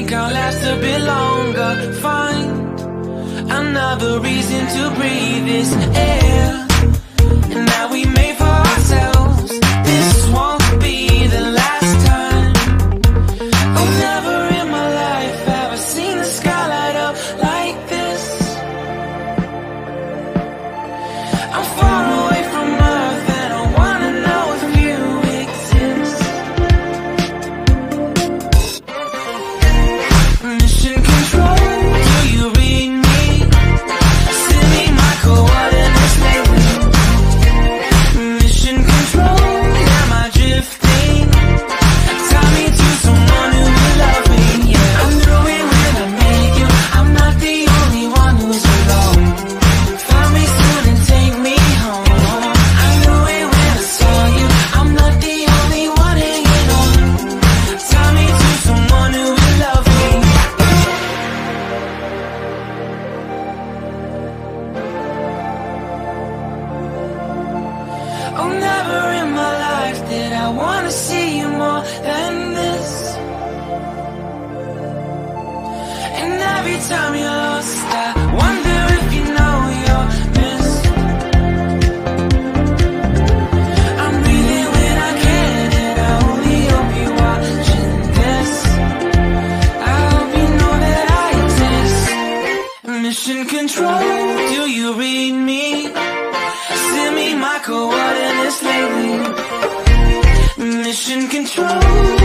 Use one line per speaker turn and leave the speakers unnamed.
think I'll last a bit longer. Find another reason to breathe this air. And now we made for ourselves. This won't be the last time. Oh, never in my life have I seen the sky light up like this. I'm far away from Earth and I wanna know if you exist. Mission control, do you read me? Send me my coordinates lately. Mission control, am I drifting? Tie me to someone who will love me, yeah. I knew it when I met you, I'm not the only one who's alone. Find me soon and take me home. I knew it when I saw you, I'm not the only one hanging on. Tie me to someone who will love me. Oh, never in my life did I wanna see you more than this. And every time you're lost, I wonder if you know you're missed. I'm breathing when I can, and I only hope you're watching this. I hope you know that I exist. Mission control, do you read me? Send me my coordinates lately. Mission control,